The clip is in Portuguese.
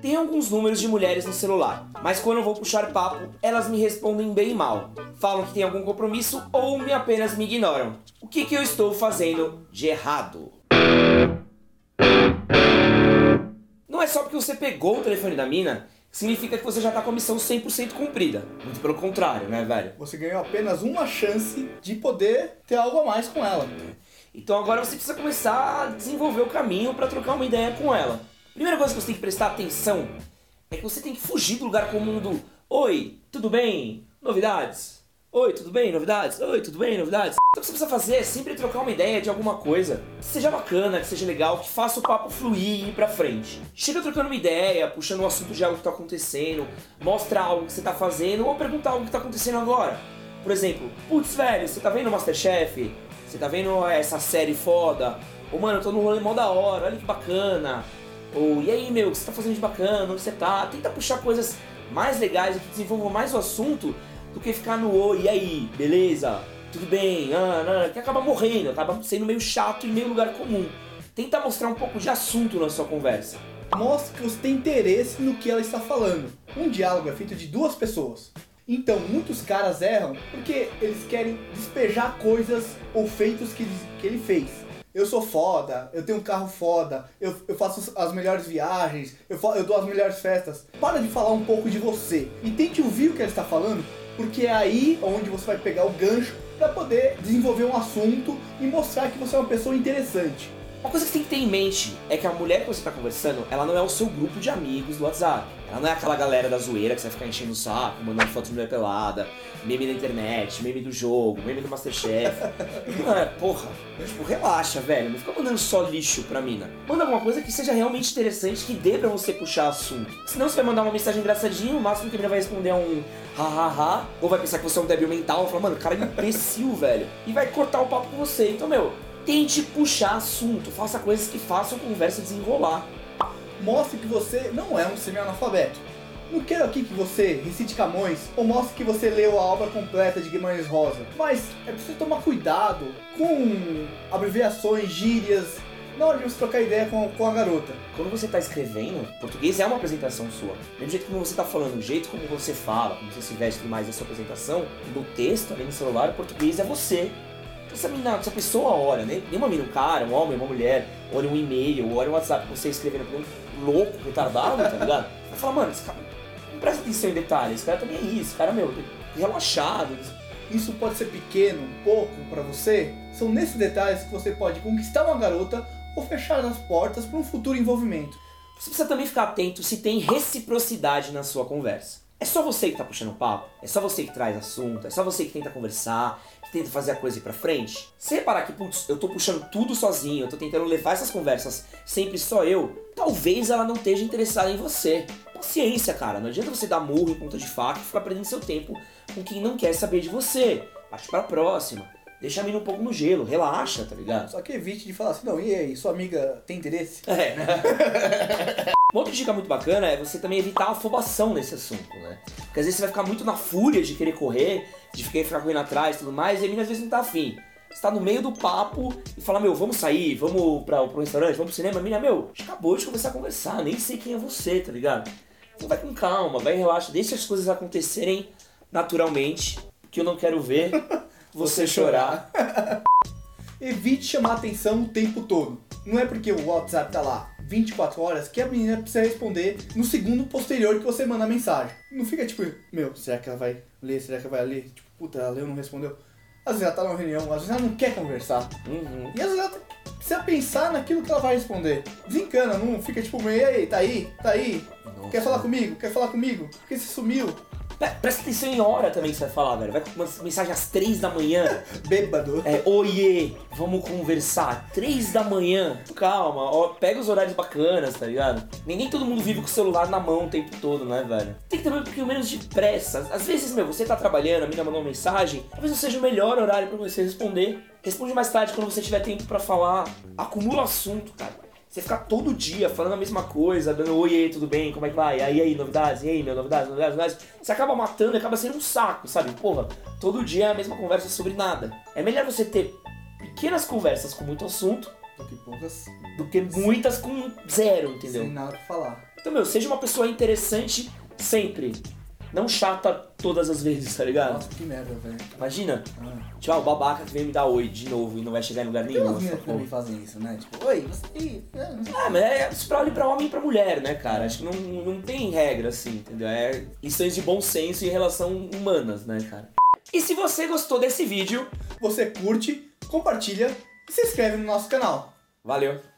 Tem alguns números de mulheres no celular, mas quando eu vou puxar papo, elas me respondem bem mal. Falam que tem algum compromisso ou apenas me ignoram. O que eu estou fazendo de errado? Não é só porque você pegou o telefone da mina que significa que você já tá com a missão 100% cumprida. Muito pelo contrário, né, velho? Você ganhou apenas uma chance de poder ter algo a mais com ela. Então agora você precisa começar a desenvolver o caminho para trocar uma ideia com ela. Primeira coisa que você tem que prestar atenção é que você tem que fugir do lugar comum do "Oi, tudo bem? Novidades? Oi, tudo bem? Novidades? Oi, tudo bem? Novidades?" Então o que você precisa fazer é sempre trocar uma ideia de alguma coisa que seja bacana, que seja legal, que faça o papo fluir e ir pra frente. Chega trocando uma ideia, puxando um assunto de algo que tá acontecendo, mostra algo que você tá fazendo ou perguntar algo que tá acontecendo agora. Por exemplo, putz, velho, você tá vendo o MasterChef? Você tá vendo essa série foda? Ou, mano, eu tô num rolê mó da hora, olha que bacana. Ou, e aí, meu, o que você tá fazendo de bacana? Onde você tá? Tenta puxar coisas mais legais e que desenvolvam mais o assunto do que ficar no "oi, e aí, beleza? Tudo bem?" Que acaba morrendo, acaba sendo meio chato e meio lugar comum. Tenta mostrar um pouco de assunto na sua conversa. Mostre que você tem interesse no que ela está falando. Um diálogo é feito de duas pessoas. Então, muitos caras erram porque eles querem despejar coisas ou feitos que ele fez. Eu sou foda, eu tenho um carro foda, eu faço as melhores viagens, eu dou as melhores festas. Para de falar um pouco de você e tente ouvir o que ele está falando, porque é aí onde você vai pegar o gancho para poder desenvolver um assunto e mostrar que você é uma pessoa interessante. Uma coisa que você tem que ter em mente é que a mulher que você está conversando, ela não é o seu grupo de amigos do WhatsApp. Ela não é aquela galera da zoeira que você vai ficar enchendo o saco, mandando fotos de mulher pelada, meme da internet, meme do jogo, meme do MasterChef. Porra, tipo, relaxa, velho. Não fica mandando só lixo pra mina. Manda alguma coisa que seja realmente interessante, que dê pra você puxar assunto. Senão você vai mandar uma mensagem engraçadinha, o máximo que a mina vai responder é um hahaha, ou vai pensar que você é um débil mental, vai falar, mano, cara é imbecil, velho. E vai cortar o papo com você. Então, meu, tente puxar assunto, faça coisas que façam a conversa desenrolar. Mostre que você não é um semi-analfabeto. Não quero aqui que você recite Camões ou mostre que você leu a obra completa de Guimarães Rosa. Mas é preciso tomar cuidado com abreviações, gírias, na hora de você trocar ideia com a garota. Quando você está escrevendo, português é uma apresentação sua. Do mesmo jeito que você está falando, do jeito como você fala, como você se veste e tudo mais, é a sua apresentação, do texto ali no celular, o português é você. Se a pessoa olha, né? Nenhuma mina, um cara, um homem, uma mulher, olha um e-mail, olha um WhatsApp com você escrevendo pra um louco, retardado, tá ligado? Vai falar, mano, esse cara não presta atenção em detalhes, esse cara também é isso, esse cara, meu, relaxado. Isso pode ser pequeno, um pouco pra você. São nesses detalhes que você pode conquistar uma garota ou fechar as portas para um futuro envolvimento. Você precisa também ficar atento se tem reciprocidade na sua conversa. É só você que tá puxando papo? É só você que traz assunto? É só você que tenta conversar? Que tenta fazer a coisa ir pra frente? Se reparar que, putz, eu tô puxando tudo sozinho, eu tô tentando levar essas conversas sempre só eu, talvez ela não esteja interessada em você. Paciência, cara. Não adianta você dar murro em ponta de faca e ficar perdendo seu tempo com quem não quer saber de você. Parte pra próxima. Deixa a mina um pouco no gelo, relaxa, tá ligado? Só que evite de falar assim, não, e aí, sua amiga tem interesse? É. Uma outra dica muito bacana é você também evitar a afobação nesse assunto, né? Porque às vezes você vai ficar muito na fúria de querer correr, de ficar correndo atrás e tudo mais, e a mina às vezes não tá afim. Você tá no meio do papo e fala, meu, vamos sair, vamos pro restaurante, vamos pro cinema. A mina, meu, acabou de começar a conversar, nem sei quem é você, tá ligado? Então vai com calma, vai relaxa, deixa as coisas acontecerem naturalmente, que eu não quero ver você chorar. Evite chamar atenção o tempo todo. Não é porque o WhatsApp tá lá 24 horas que a menina precisa responder no segundo posterior que você manda a mensagem. Não fica tipo, meu, será que ela vai ler? Será que ela vai ler? Tipo, puta, ela leu, não respondeu. Às vezes ela tá numa reunião, às vezes ela não quer conversar. E às vezes ela precisa pensar naquilo que ela vai responder. Desencana, não fica tipo, e aí, tá aí? Tá aí? Nossa. Quer falar comigo? Quer falar comigo? Por que você sumiu? Presta atenção em hora também que você vai falar, velho. Vai com uma mensagem às 3 da manhã. Bêbado. Oiê, vamos conversar. 3 da manhã. Calma, ó, pega os horários bacanas, tá ligado? Nem todo mundo vive com o celular na mão o tempo todo, né, velho? Tem que ter um pouquinho menos de pressa. Às vezes, meu, você tá trabalhando, a mina mandou uma mensagem, talvez não seja o melhor horário pra você responder. Responde mais tarde quando você tiver tempo pra falar. Acumula assunto, cara. Você ficar todo dia falando a mesma coisa, dando oi, tudo bem, como é que vai? E aí, novidades? E aí, meu, novidades? Você acaba matando e acaba sendo um saco, sabe? Porra, todo dia é a mesma conversa sobre nada. É melhor você ter pequenas conversas com muito assunto Porque poucas do que muitas com zero, entendeu? sem nada pra falar. Então, meu, seja uma pessoa interessante sempre. Não chata todas as vezes, tá ligado? Nossa, que merda, velho. Imagina, tipo, o babaca que vem me dar oi de novo e não vai chegar em lugar Tem nenhum. umas essa meninas que porra. também fazem isso, né? Tipo, oi, você... Ah, mas é isso pra homem e pra mulher, né, cara? Acho que não tem regra assim, entendeu? É questões de bom senso e relação humanas, né, cara? E se você gostou desse vídeo, Você curte, compartilha e se inscreve no nosso canal. valeu!